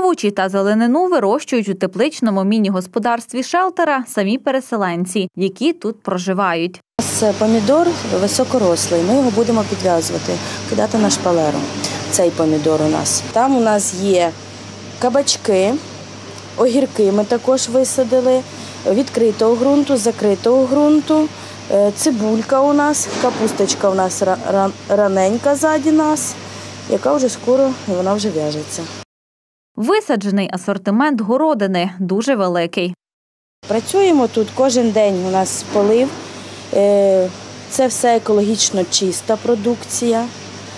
Овочі та зеленину вирощують у тепличному міні-господарстві шелтера самі переселенці, які тут проживають. У нас помідор високорослий, ми його будемо підв'язувати, кидати на шпалеру. Цей помідор у нас. Там у нас є кабачки, огірки ми також висадили, відкритого ґрунту, закритого ґрунту, цибулька у нас, капусточка у нас раненька ззаді нас, яка вже скоро, вона вже в'яжеться. Висаджений асортимент городини дуже великий. Працюємо тут кожен день, у нас полив. Це все екологічно чиста продукція.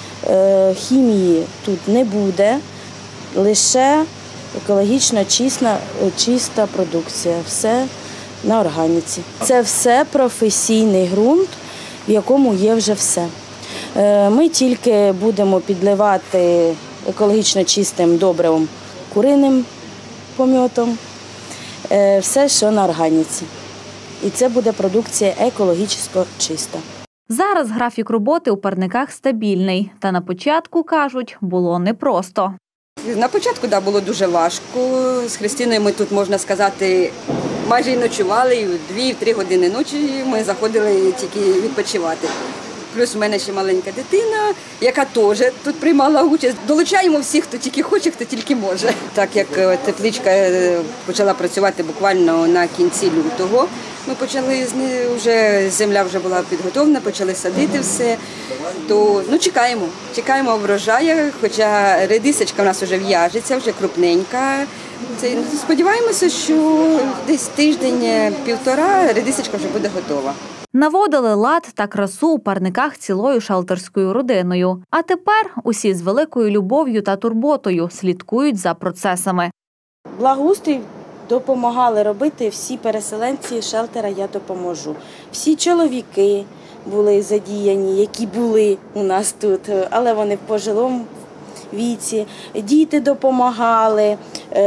Хімії тут не буде, лише екологічно чиста продукція, все на органіці. Це все професійний ґрунт, в якому є вже все. Ми тільки будемо підливати екологічно чистим добривом, куриним помьотом, все, що на органіці. І це буде продукція екологічно чиста. Зараз графік роботи у парниках стабільний. Та на початку, кажуть, було непросто. На початку, так, було дуже важко. З Христиною ми тут, можна сказати, майже й ночували, і в 2-3 години ночі ми заходили тільки відпочивати. Плюс в мене ще маленька дитина, яка теж тут приймала участь. Долучаємо всіх, хто тільки хоче, хто тільки може. Так як тепличка почала працювати буквально на кінці лютого, ми почали, земля вже була підготовлена, почали садити все. То чекаємо врожаю, хоча редисочка в нас вже в'яжеться, вже крупненька. Сподіваємося, що десь тиждень-півтора редисочка вже буде готова. Наводили лад та красу у парниках цілою шелтерською родиною. А тепер усі з великою любов'ю та турботою слідкують за процесами. Благоустрій допомагали робити всі переселенці шелтера «Я допоможу». Всі чоловіки були задіяні, які були у нас тут, але вони в пожилому віці. Діти допомагали,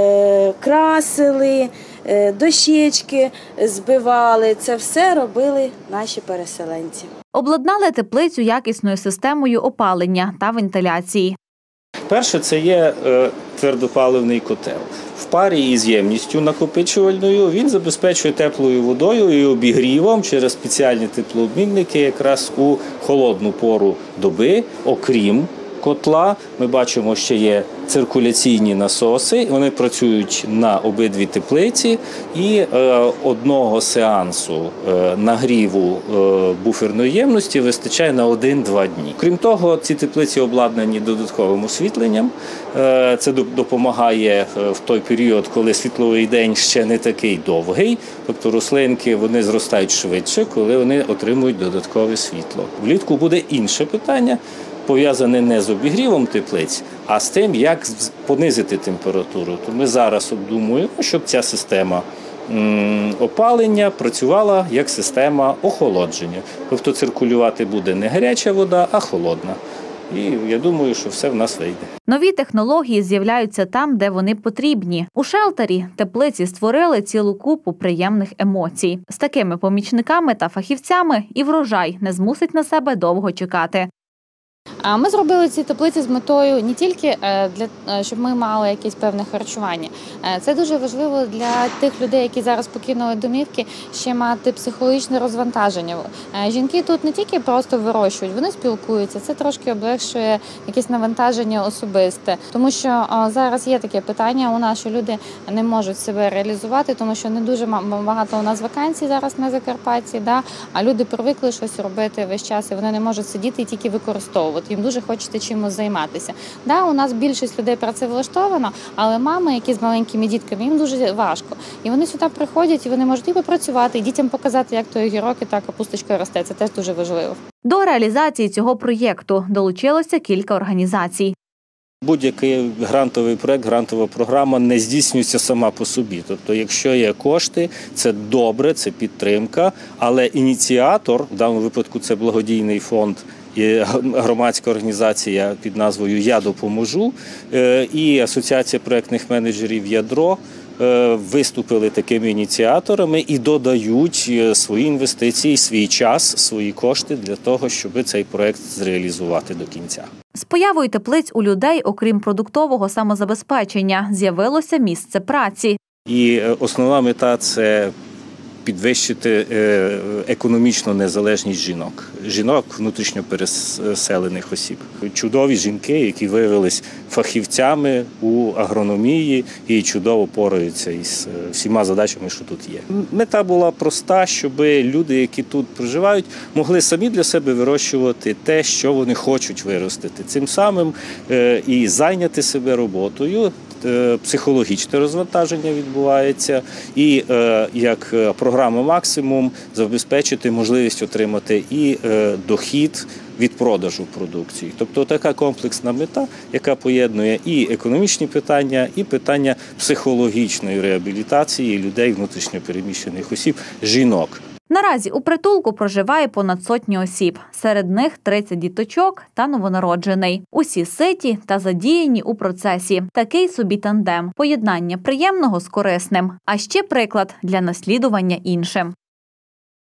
красили, дощечки збивали. Це все робили наші переселенці. Обладнали теплицю якісною системою опалення та вентиляції. Перше – це є твердопаливний котел. В парі із ємністю накопичувальною він забезпечує теплою водою і обігрівом через спеціальні теплообмінники якраз у холодну пору доби, окрім котла. Ми бачимо, що є циркуляційні насоси, вони працюють на обидві теплиці і одного сеансу нагріву буферної ємності вистачає на 1-2 дні. Крім того, ці теплиці обладнані додатковим освітленням. Це допомагає в той період, коли світловий день ще не такий довгий, тобто рослинки вони зростають швидше, коли вони отримують додаткове світло. Влітку буде інше питання, пов'язане не з обігрівом теплиць, а з тим, як понизити температуру. То ми зараз обдумуємо, щоб ця система опалення працювала як система охолодження. Тобто циркулювати буде не гаряча вода, а холодна. І я думаю, що все в нас вийде. Нові технології з'являються там, де вони потрібні. У шелтері теплиці створили цілу купу приємних емоцій. З такими помічниками та фахівцями і врожай не змусить на себе довго чекати. Ми зробили ці теплиці з метою не тільки щоб ми мали якесь певне харчування. Це дуже важливо для тих людей, які зараз покинули домівки, ще мати психологічне розвантаження. Жінки тут не тільки просто вирощують, вони спілкуються. Це трошки облегшує якесь навантаження особисте. Тому що зараз є таке питання у нас, що люди не можуть себе реалізувати, тому що не дуже багато у нас вакансій зараз на Закарпатті, а люди привикли щось робити весь час, і вони не можуть сидіти і тільки використовувати. Їм дуже хочеться чимось займатися. У нас більшість людей працевлаштовано, але мами, які з маленькими дітками, їм дуже важко. І вони сюди приходять, і вони можуть і попрацювати, і дітям показати, як той огірок і та капусточка росте. Це теж дуже важливо. До реалізації цього проєкту долучилося кілька організацій. Будь-який грантовий проєкт, грантова програма не здійснюється сама по собі. Тобто, якщо є кошти, це добре, це підтримка, але ініціатор, в даному випадку це благодійний фонд, і громадська організація під назвою «Я допоможу» і Асоціація проєктних менеджерів «Ядро», виступили такими ініціаторами і додають свої інвестиції, свій час, свої кошти для того, щоб цей проект зреалізувати до кінця. З появою теплиць у людей, окрім продуктового самозабезпечення, з'явилося місце праці. І основна мета – це підвищити економічну незалежність жінок внутрішньо переселених осіб. Чудові жінки, які виявились фахівцями у агрономії і чудово пораються із всіма задачами, що тут є. Мета була проста, щоб люди, які тут проживають, могли самі для себе вирощувати те, що вони хочуть виростити. Цим самим і зайняти себе роботою, психологічне розвантаження відбувається і як програма «Максимум» забезпечити можливість отримати і дохід від продажу продукції. Тобто така комплексна мета, яка поєднує і економічні питання, і питання психологічної реабілітації людей, внутрішньо переміщених осіб, жінок. Наразі у притулку проживає понад 100 осіб. Серед них 30 діточок та новонароджений. Усі ситі та задіяні у процесі. Такий собі тандем – поєднання приємного з корисним. А ще приклад для наслідування іншим.